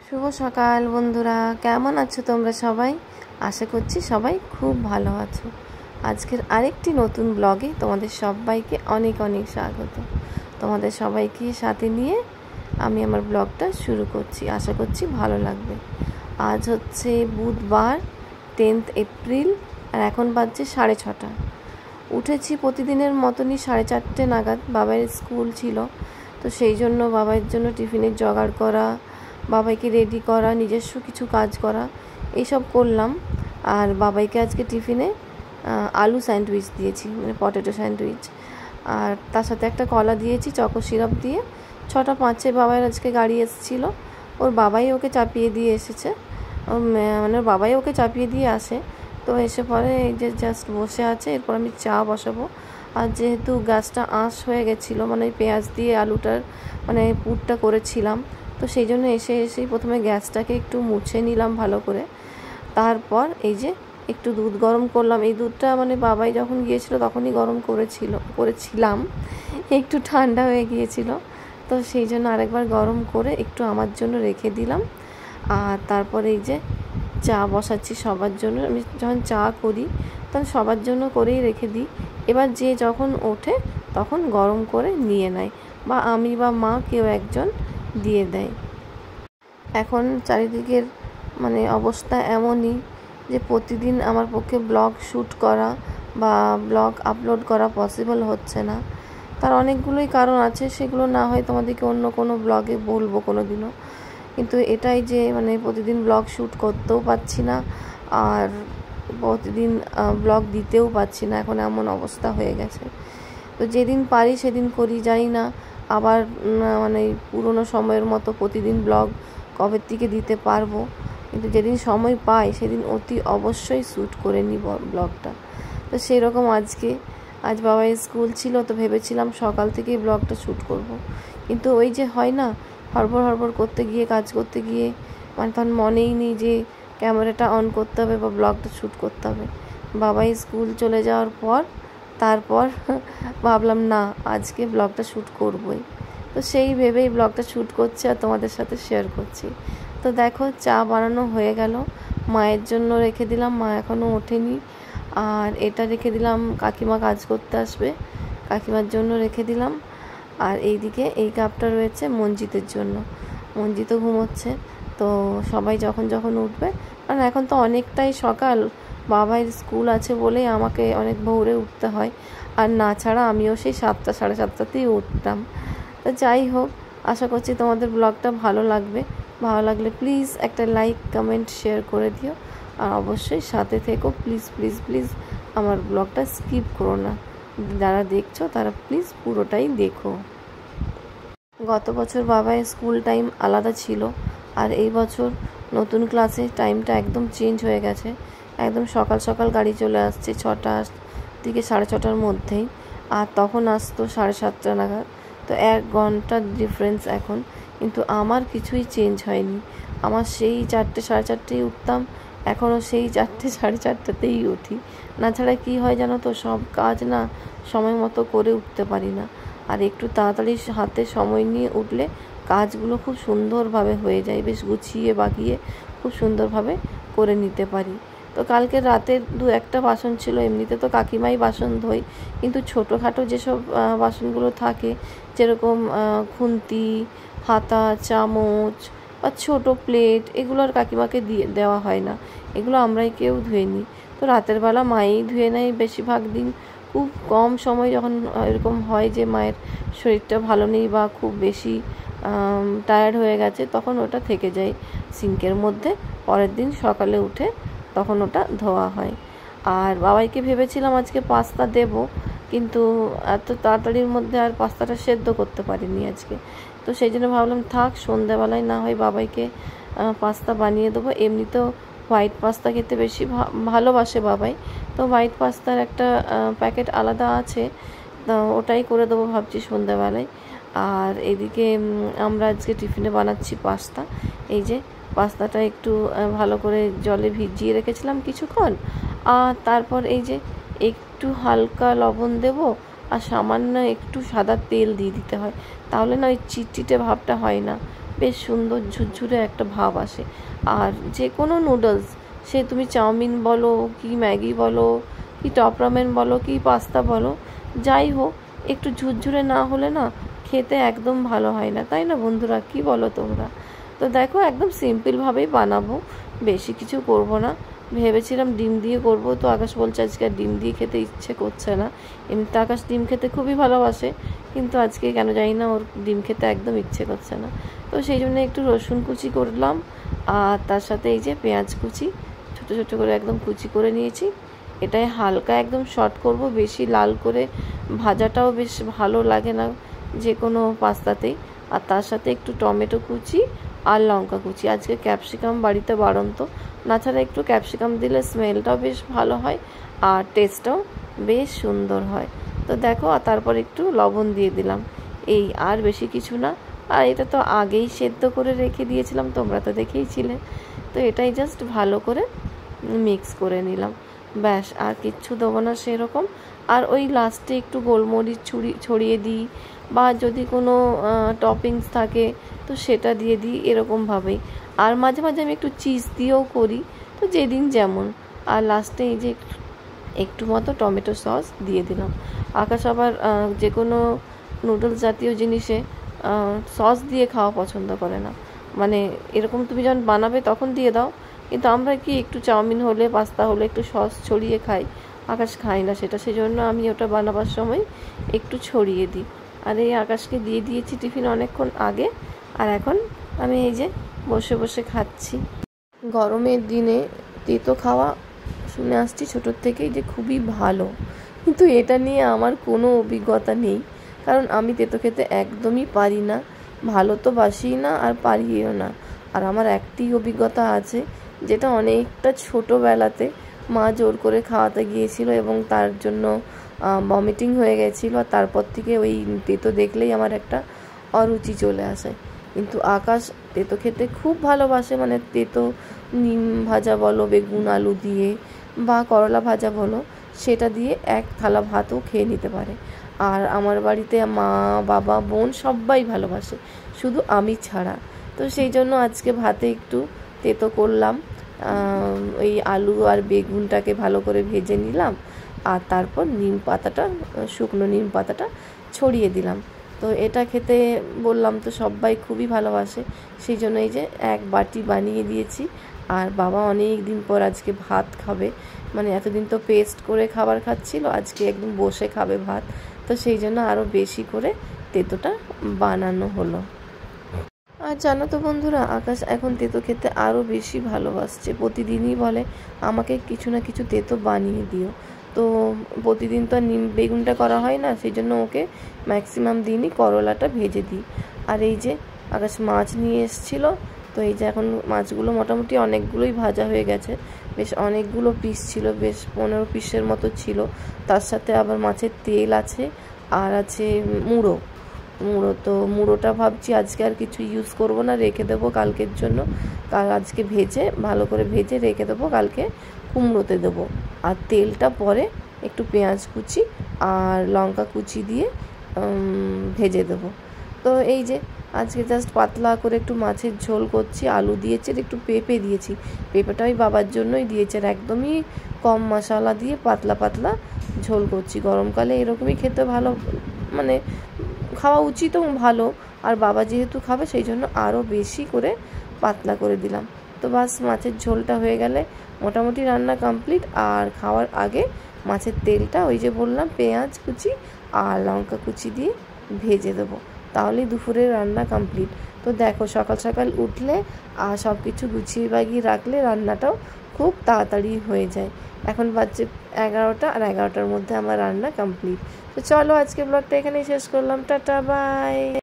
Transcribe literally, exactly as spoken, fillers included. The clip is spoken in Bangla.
শুভ সকাল বন্ধুরা, কেমন আছো তোমরা সবাই? আশা করছি সবাই খুব ভালো আছো। আজকের আরেকটি নতুন ব্লগে তোমাদের সবাইকে অনেক অনেক স্বাগত। তোমাদের সবাইকে সাথে নিয়ে আমি আমার ব্লগটা শুরু করছি, আশা করছি ভালো লাগবে। আজ হচ্ছে বুধবার, টেন্থ এপ্রিল, আর এখন বাজছে সাড়ে ছটা। উঠেছি প্রতিদিনের মতনই সাড়ে চারটে নাগাদ। বাবার স্কুল ছিল, তো সেই জন্য বাবার জন্য টিফিনের জোগাড় করা, বাবাইকে রেডি করা, নিজস্ব কিছু কাজ করা, এইসব করলাম। আর বাবাইকে আজকে টিফিনে আলু স্যান্ডউইচ দিয়েছি, মানে পটেটো স্যান্ডউইচ, আর তার সাথে একটা কলা দিয়েছি চকো সিরাপ দিয়ে। ছটা পাঁচে বাবার আজকে গাড়ি এসেছিলো, ওর বাবাই ওকে চাপিয়ে দিয়ে এসেছে, মানে ওর বাবাই ওকে চাপিয়ে দিয়ে আসে। তো এসে পরে এই যে জাস্ট বসে আছে, এরপর আমি চা বসাবো। আর যেহেতু গ্যাসটা আঁশ হয়ে গেছিলো, মানে পেঁয়াজ দিয়ে আলুটার মানে পুরটা করেছিলাম, তো সেই জন্য এসে এসেই প্রথমে গ্যাসটাকে একটু মুছে নিলাম ভালো করে। তারপর এই যে একটু দুধ গরম করলাম। এই দুধটা মানে বাবাই যখন গিয়েছিল তখনই গরম করেছিল করেছিলাম একটু ঠান্ডা হয়ে গিয়েছিল, তো সেই জন্য আরেকবার গরম করে একটু আমার জন্য রেখে দিলাম। আর তারপরে এই যে চা বসাচ্ছি সবার জন্য। আমি যখন চা করি তখন সবার জন্য করেই রেখে দিই, এবার যে যখন ওঠে তখন গরম করে নিয়ে নেয়, বা আমি বা মা কেউ একজন দিয়ে দেয়। এখন চারিদিকের মানে অবস্থা এমনই যে প্রতিদিন আমার পক্ষে ব্লগ শ্যুট করা বা ব্লগ আপলোড করা পসিবল হচ্ছে না। তার অনেকগুলোই কারণ আছে, সেগুলো না হয় তোমাদেরকে অন্য কোনো ব্লগে বলবো কোনো দিনও। কিন্তু এটাই যে মানে প্রতিদিন ব্লগ শ্যুট করতেও পারছি না, আর প্রতিদিন ব্লগ দিতেও পারছি না, এখন এমন অবস্থা হয়ে গেছে। তো যেদিন পারি সেদিন করি, জানি না আবার মানে পুরনো সময়ের মতো প্রতিদিন ব্লগ কবে থেকে দিতে পারবো, কিন্তু যেদিন সময় পাই সেদিন অতি অবশ্যই শ্যুট করে নিব ব্লগটা। তো সেই রকম আজকে আজ বাবার স্কুল ছিল, তো ভেবেছিলাম সকাল থেকেই ব্লগটা শ্যুট করব, কিন্তু ওই যে হয় না, হড়বড় হড়বড় করতে গিয়ে কাজ করতে গিয়ে মানে তখন মনেই নেই যে ক্যামেরাটা অন করতে হবে বা ব্লগটা শ্যুট করতে হবে। বাবাই স্কুল চলে যাওয়ার পর তারপর ভাবলাম না, আজকে ব্লগটা শ্যুট করবই। তো সেই ভেবেই ব্লগটা শ্যুট করছি আর তোমাদের সাথে শেয়ার করছি। তো দেখো চা বানানো হয়ে গেল, মায়ের জন্য রেখে দিলাম, মা এখনও ওঠেনি। আর এটা রেখে দিলাম, কাকিমা কাজ করতে আসবে, কাকিমার জন্য রেখে দিলাম। আর এইদিকে এই কাপটা রয়েছে মঞ্জিতের জন্য, মঞ্জিতও ঘুমোচ্ছে। তো সবাই যখন যখন উঠবে, কারণ এখন তো অনেকটাই সকাল, বাবার স্কুল আছে বলেই আমাকে অনেক ভোরে উঠতে হয়, আর না ছাড়া আমিও সেই সাতটা সাড়ে সাতটাতেই উঠতাম। তো যাই হোক, আশা করছি তোমাদের ব্লগটা ভালো লাগবে। ভালো লাগলে প্লিজ একটা লাইক কমেন্ট শেয়ার করে দিও, আর অবশ্যই সাথে থেকো। প্লিজ প্লিজ প্লিজ আমার ব্লগটা স্কিপ করো না, যারা দেখছো তারা প্লিজ পুরোটাই দেখো। গত বছর বাবার স্কুল টাইম আলাদা ছিল, আর এই বছর নতুন ক্লাসে টাইমটা একদম চেঞ্জ হয়ে গেছে। একদম সকাল সকাল গাড়ি চলে আসছে, ছটা থেকে সাড়ে ছটার মধ্যেই, আর তখন আসতো সাড়ে সাতটা নাগাদ। তো এক ঘন্টার ডিফারেন্স এখন, কিন্তু আমার কিছুই চেঞ্জ হয়নি। আমার সেই চারটে সাড়ে চারটেই উঠতাম, এখনও সেই চারটে সাড়ে চারটাতেই উঠি। না ছাড়া কী হয় জানো তো, সব কাজ না সময় মতো করে উঠতে পারি না। আর একটু তাড়াতাড়ি হাতে সময় নিয়ে উঠলে কাজগুলো খুব সুন্দরভাবে হয়ে যায়, বেশ গুছিয়ে বাগিয়ে খুব সুন্দরভাবে করে নিতে পারি। তো কালকে রাতে দু একটা বাসন ছিল, এমনিতে তো কাকিমাই বাসন ধোয়, কিন্তু ছোটোখাটো যেসব বাসনগুলো থাকে, যেরকম খুন্তি, হাতা, চামচ বা ছোটো প্লেট, এগুলো আর কাকিমাকে দিয়ে দেওয়া হয় না, এগুলো আমরাই কেউ ধুয়ে নিই। তো রাতের বেলা মাই ধুয়ে নেয় বেশিরভাগ দিন। খুব কম সময় যখন এরকম হয় যে মায়ের শরীরটা ভালো নেই বা খুব বেশি টায়ার্ড হয়ে গেছে, তখন ওটা থেকে যায় সিঙ্কের মধ্যে, পরের দিন সকালে উঠে তখন ওটা ধোয়া হয়। আর বাবাইকে ভেবেছিলাম আজকে পাস্তা দেব, কিন্তু এত তাড়াতাড়ির মধ্যে আর পাস্তাটা সেদ্ধ করতে পারিনি আজকে। তো সেই জন্য ভাবলাম থাক, সন্ধ্যাবেলায় না হয় বাবাইকে পাস্তা বানিয়ে দেবো। এমনিতেও হোয়াইট পাস্তা খেতে বেশি ভালোবাসে বাবাই, তো হোয়াইট পাস্তার একটা প্যাকেট আলাদা আছে, তো ওটাই করে দেবো ভাবছি সন্ধ্যাবেলায়। আর এদিকে আমরা আজকে টিফিনে বানাচ্ছি পাস্তা। এই যে পাস্তাটা একটু ভালো করে জলে ভিজিয়ে রেখেছিলাম কিছুক্ষণ, আর তারপর এই যে একটু হালকা লবণ দেব, আর সামান্য একটু সাদা তেল দিয়ে দিতে হয়, তাহলে না ওই চিটচিটে ভাবটা হয় না, বেশ সুন্দর ঝুরঝুরে একটা ভাব আসে। আর যে কোনো নুডলস, সে তুমি চাউমিন বলো কি ম্যাগি বলো কি টপ রামেন বলো কি পাস্তা বলো, যাই হোক একটু ঝুরঝুরে না হলে না খেতে একদম ভালো হয় না, তাই না বন্ধুরা? কি বলো তোমরা? তো দেখো একদম সিম্পলভাবেই বানাবো, বেশি কিছু করব না। ভেবেছিলাম ডিম দিয়ে করব, তো আকাশ বলছে আজকে আর ডিম দিয়ে খেতে ইচ্ছে করছে না। এমনিতে আকাশ ডিম খেতে খুবই ভালোবাসে, কিন্তু আজকে কেন জানি না ওর ডিম খেতে একদম ইচ্ছে করছে না। তো সেই জন্য একটু রসুন কুচি করলাম, আর তার সাথে এই যে পেঁয়াজ কুচি ছোটো ছোটো করে একদম কুচি করে নিয়েছি। এটাই হালকা একদম শর্ট করব, বেশি লাল করে ভাজাটাও বেশ ভালো লাগে না যে কোনো পাস্তাতেই। আর তার সাথে একটু টমেটো কুচি আর লঙ্কা কুচি। আজকে ক্যাপসিকাম বাড়িতে বাড়ন্ত, না ছাড়া একটু ক্যাপসিকাম দিলে স্মেলটাও বেশ ভালো হয় আর টেস্টটাও বেশ সুন্দর হয়। তো দেখো, আর তারপর একটু লবণ দিয়ে দিলাম, এই আর বেশি কিছু না। আর এটা তো আগেই সেদ্ধ করে রেখে দিয়েছিলাম, তোমরা তো দেখেইছিলে। তো এটাই জাস্ট ভালো করে মিক্স করে নিলাম, ব্যাস আর কিচ্ছু দেবো না সেরকম। আর ওই লাস্টে একটু গোলমরিচ ছুরি ছড়িয়ে দিই, বা যদি কোনো টপিংস থাকে তো সেটা দিয়ে দিই এরকমভাবেই। আর মাঝে মাঝে আমি একটু চিজ দিয়েও করি, তো যেদিন যেমন। আর লাস্টে এই যে একটু মতো টমেটো সস দিয়ে দিলাম। আকাশ আবার যে কোনো নুডলস জাতীয় জিনিসে সস দিয়ে খাওয়া পছন্দ করে না, মানে এরকম তুমি যখন বানাবে তখন দিয়ে দাও, কিন্তু আমরা কি একটু চাউমিন হলে পাস্তা হলে একটু সস ছড়িয়ে খাই, আকাশ খাই না সেটা, সেজন্য আমি ওটা বানাবার সময় একটু ছড়িয়ে দিই। আর এই আকাশকে দিয়ে দিয়েছি টিফিন অনেকক্ষণ আগে, আর এখন আমি এই যে বসে বসে খাচ্ছি। গরমের দিনে তেতো খাওয়া শুনে আসছি ছোটোর থেকেই যে খুবই ভালো, কিন্তু এটা নিয়ে আমার কোনো অভিজ্ঞতা নেই, কারণ আমি তেতো খেতে একদমই পারি না, ভালো তো বাসিই না আর পারিও না। আর আমার একটি অভিজ্ঞতা আছে, যেটা অনেকটা ছোটোবেলাতে মা জোর করে খাওয়াতে গিয়েছিল এবং তার জন্য ভমিটিং হয়ে গেছিলো, আর তারপর থেকে ওই তেতো দেখলেই আমার একটা অরুচি চলে আসে। কিন্তু আকাশ তেতো খেতে খুব ভালোবাসে, মানে তেতো নিম ভাজা বলো, বেগুন আলু দিয়ে, বা করলা ভাজা বলো, সেটা দিয়ে এক থালা ভাতও খেয়ে নিতে পারে। আর আমার বাড়িতে মা বাবা বোন সবাই ভালোবাসে, শুধু আমি ছাড়া। তো সেই জন্য আজকে ভাতে একটু তেতো করলাম, ওই আলু আর বেগুনটাকে ভালো করে ভেজে নিলাম, আর তারপর নিম পাতাটা, শুকনো নিম পাতাটা ছড়িয়ে দিলাম। তো এটা খেতে বললাম তো সবাই খুবই ভালোবাসে, সেই জন্য এই যে এক বাটি বানিয়ে দিয়েছি। আর বাবা অনেক দিন পর আজকে ভাত খাবে, মানে এতদিন তো পেস্ট করে খাবার খাচ্ছিল, আজকে একদম বসে খাবে ভাত, তো সেই জন্য আরও বেশি করে তেতোটা বানানো হলো। আর জানো তো বন্ধুরা, আকাশ এখন তেতো খেতে আরও বেশি ভালোবাসছে, প্রতিদিনই বলে আমাকে কিছু না কিছু তেতো বানিয়ে দিও। তো প্রতিদিন তো আর নিম বেগুনটা করা হয় না, সেই জন্য ওকে ম্যাক্সিমাম দিনই করলাটা ভেজে দিই। আর এই যে আকাশ মাছ নিয়ে এসেছিলো, তো এই যে এখন মাছগুলো মোটামুটি অনেকগুলোই ভাজা হয়ে গেছে, বেশ অনেকগুলো পিস ছিল, বেশ পনেরো পিসের মতো ছিল। তার সাথে আবার মাছের তেল আছে, আর আছে মুড়ো মুড়ো তো মুড়োটা ভাবছি আজকে আর কিছু ইউজ করব না, রেখে দেবো কালকের জন্য। কাল আজকে ভেজে ভালো করে ভেজে রেখে দেবো, কালকে কুমড়োতে দেবো। আর তেলটা পরে একটু পেঁয়াজ কুচি আর লঙ্কা কুচি দিয়ে ভেজে দেবো। তো এই যে আজকে জাস্ট পাতলা করে একটু মাছের ঝোল করছি, আলু দিয়েছি আর একটু পেঁপে দিয়েছি, পেঁপেটা ওই বাবার জন্যই দিয়েছি। আর একদমই কম মশলা দিয়ে পাতলা পাতলা ঝোল করছি, গরমকালে এরকমই খেতে ভালো, মানে খাওয়া উচিতও ভালো। আর বাবা যেহেতু খাবে সেই জন্য আরও বেশি করে পাতলা করে দিলাম। তো বাস মাছের ঝোলটা হয়ে গেলে মোটামুটি রান্না কমপ্লিট। আর খাওয়ার আগে মাছের তেলটা ওই যে বললাম পেঁয়াজ কুচি আর লঙ্কা কুচি দিয়ে ভেজে দেবো, তাহলেই দুপুরের রান্না কমপ্লিট। তো দেখো, সকাল সকাল উঠলে আর সব কিছু গুছিয়ে বাগিয়ে রাখলে রান্নাটাও খুব তাড়াতাড়ি হয়ে যায়। এখন বাজছে এগারোটা, আর এগারোটার মধ্যে আমার রান্না কমপ্লিট। তো চলো আজকে ব্লগটা এখানেই শেষ করলাম, টাটা বাই।